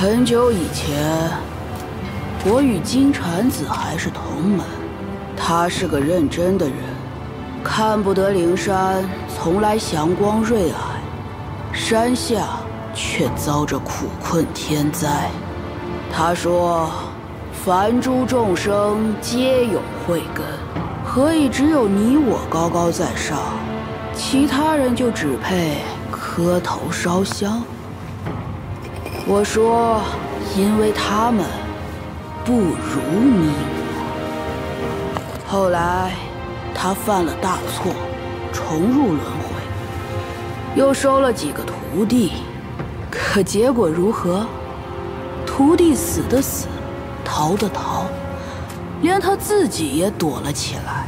很久以前，我与金蝉子还是同门。他是个认真的人，看不得灵山从来祥光瑞霭，山下却遭着苦困天灾。他说：“凡诸众生皆有慧根，何以只有你我高高在上，其他人就只配磕头烧香？”我说：“因为他们不如你我。”后来，他犯了大错，重入轮回，又收了几个徒弟，可结果如何？徒弟死的死，逃的逃，连他自己也躲了起来。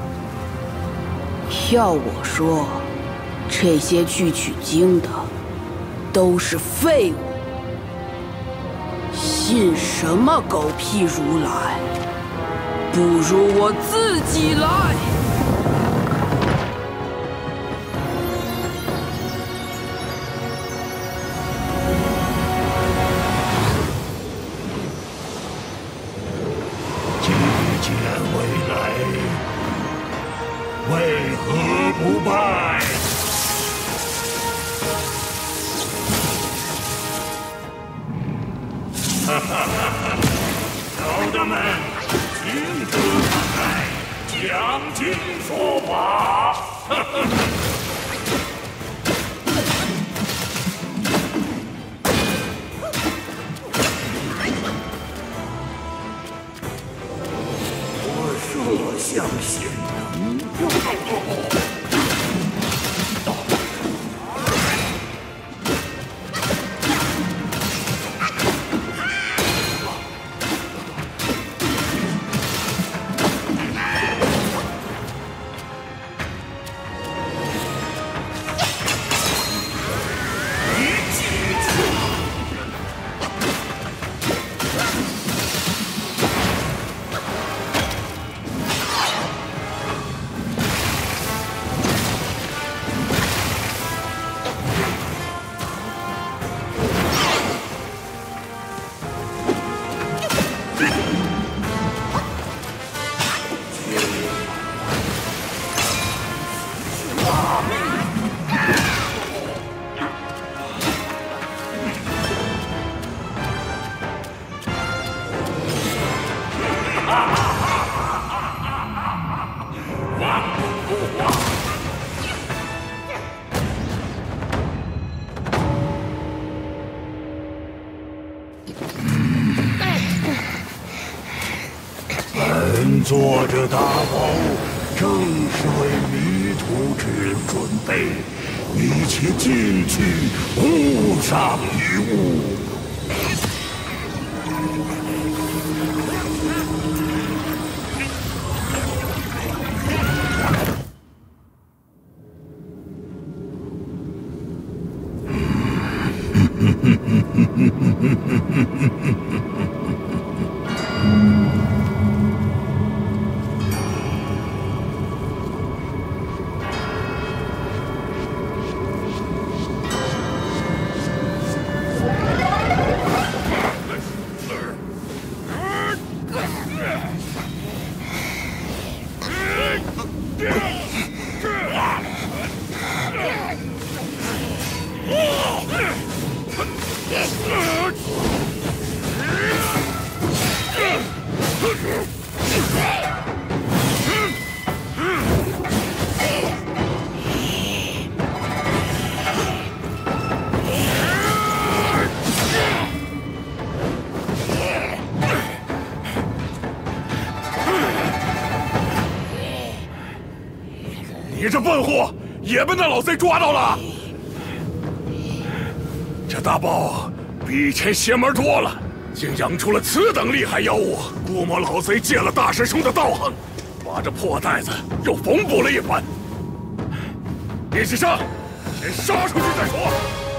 要我说，这些去取经的都是废物。信什么狗屁如来？不如我自己来。 既见未来，为何不拜？哈哈哈哈！小的们，请得看来，讲经说法。哈哈哈！我设想显能。本座这大宝正是为迷途之人准备，一切进去，勿上一物。你这笨货也被那老贼抓到了！这大豹比以前邪门多了，竟养出了此等厉害妖物。估摸老贼借了大师兄的道行，把这破袋子又缝补了一番。叶启生，先杀出去再说。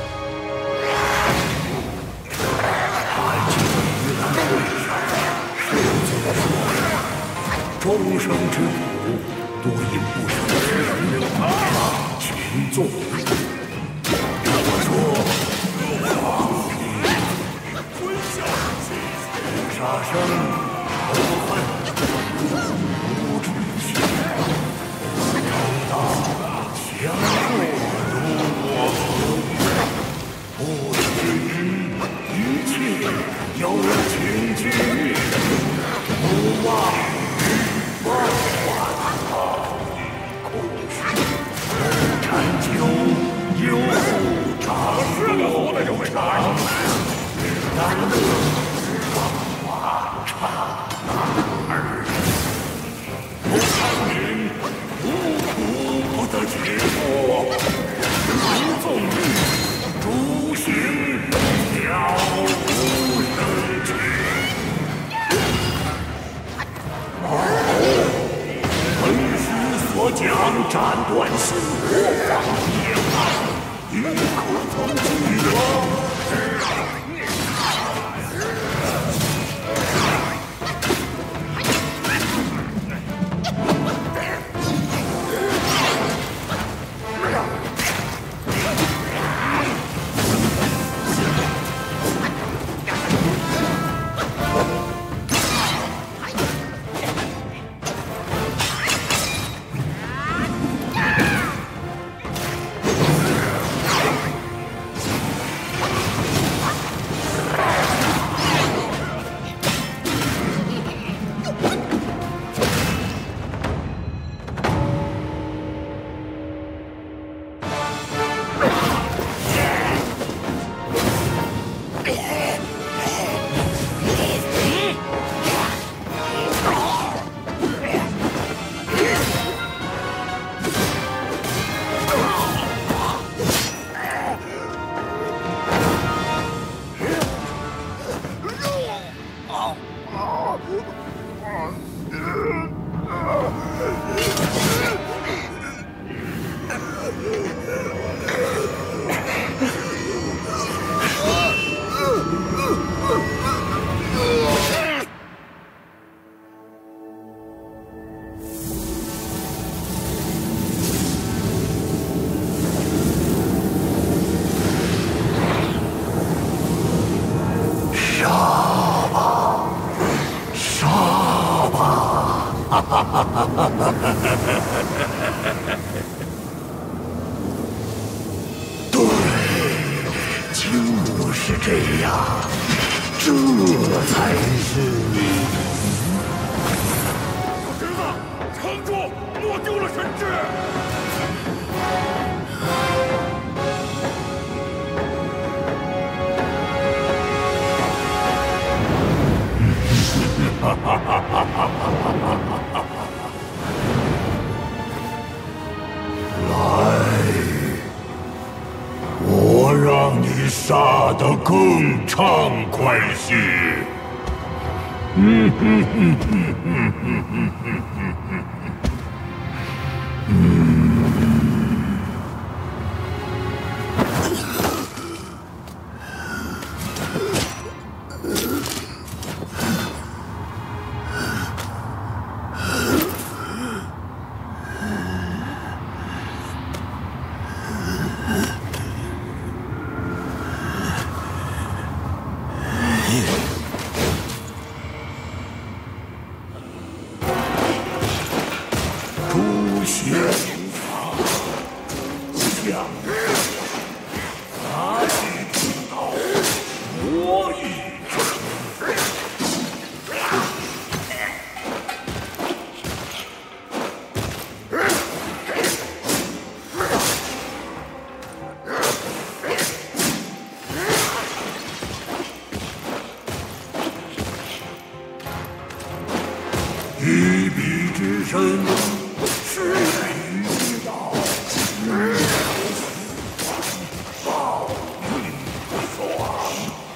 众生之苦，多因不守时。群众，我说， 杀生，仇恨，无止息，正道强弱如我何？不至于一切有情趣，不忘万万好意空虚，不禅究有常多无常，难得。 不看明，无苦不得解脱；不纵欲，诸行了无生趣。本师所讲，斩断心魔，放野蛮，你可曾记得？ 对，就是这样，这才是你。小侄子，撑住，莫丢了神智！哈哈哈哈哈哈！ 来，我让你杀得更畅快些。诛仙法，将杀气之道，我已成。一臂之身。 是一道报应爽，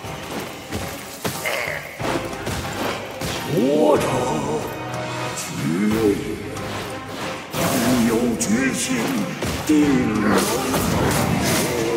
我者绝也，只有决心，定能成功。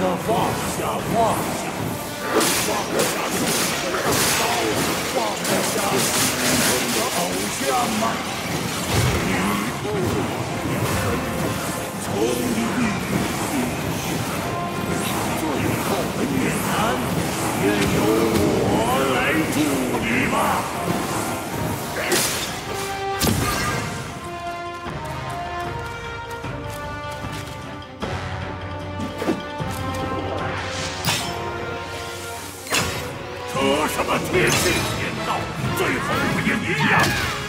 放下，放下，放下放得下心中的偶像吗？你不从你最后的涅槃，也由我来助你吧。扯什么天地天道，最后不也一样？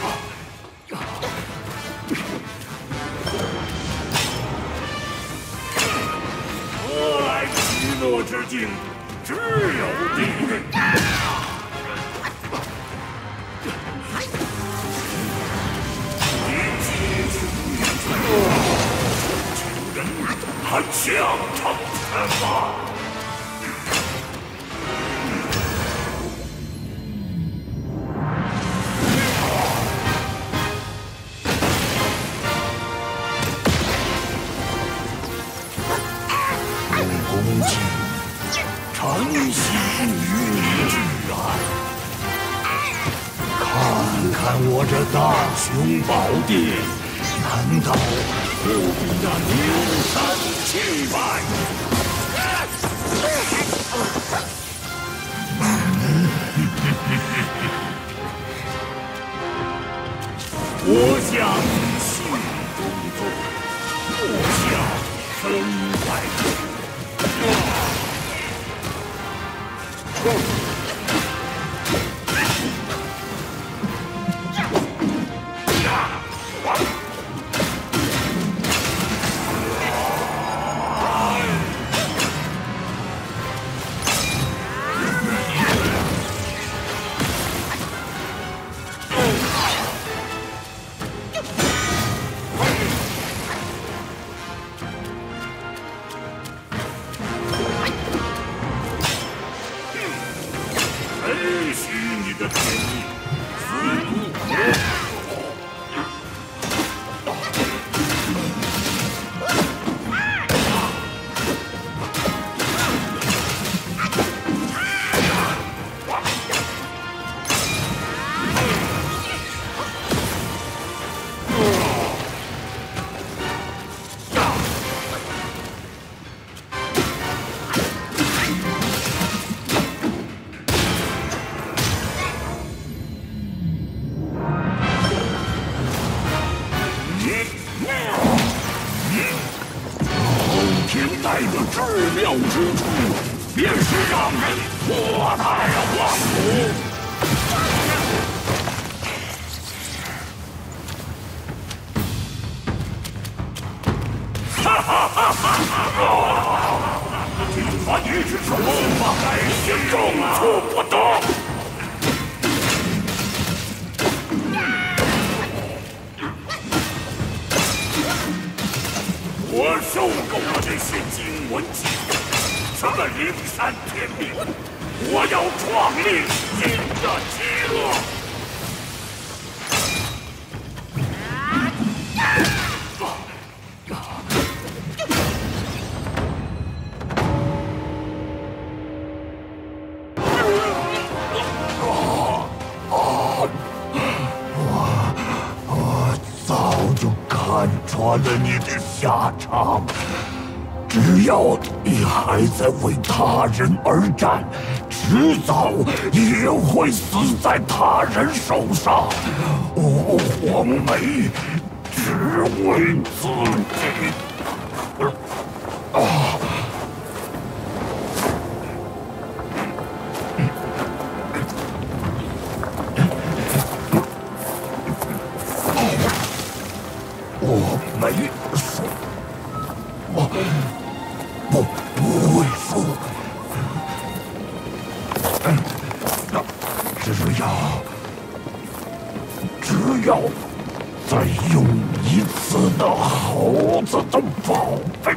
何来极乐之境？只有地狱。你继续请人还想成什么？诚心与你挚爱，看看我这大雄宝殿，难道不比那牛山气派？我想心中做，莫想身外之。允许你的天意，自不可。带的至妙之处，便是让人脱胎换骨。哈哈哈哈！听说你是什么法，也重处不得。我受够了这些经文记载，什么灵山天命，我要创立新的极乐。我早就看穿了你的下场。只要你还在为他人而战，迟早也会死在他人手上。我黄梅只为自己。我没说，我不会说。只要再用一次那猴子的宝贝。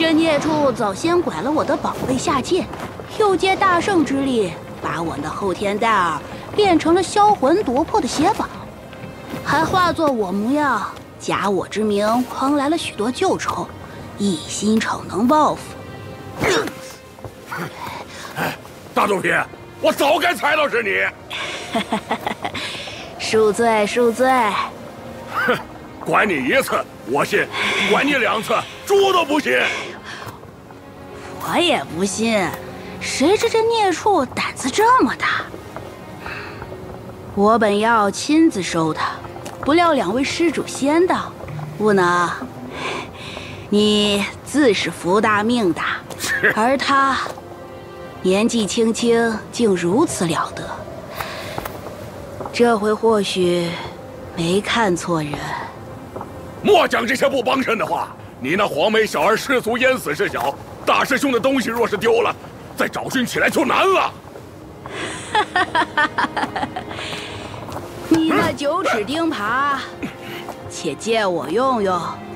这孽畜早先拐了我的宝贝下界，又借大圣之力把我的后天戴尔变成了销魂夺魄的邪宝，还化作我模样，假我之名诓来了许多旧仇，一心逞能报复。 大肚皮，我早该猜到是你。 恕罪，恕罪。 哼，管你一次我信，管你2次猪都不信。 我也不信，谁知这孽畜胆子这么大。我本要亲自收他，不料2位施主先到，不能。你自是福大命大，而他年纪轻轻，竟如此了得。这回或许没看错人。 莫讲这些不帮衬的话。你那黄眉小儿失足淹死是小，大师兄的东西若是丢了，再找寻起来就难了。 你那9齿钉耙，且借我用用。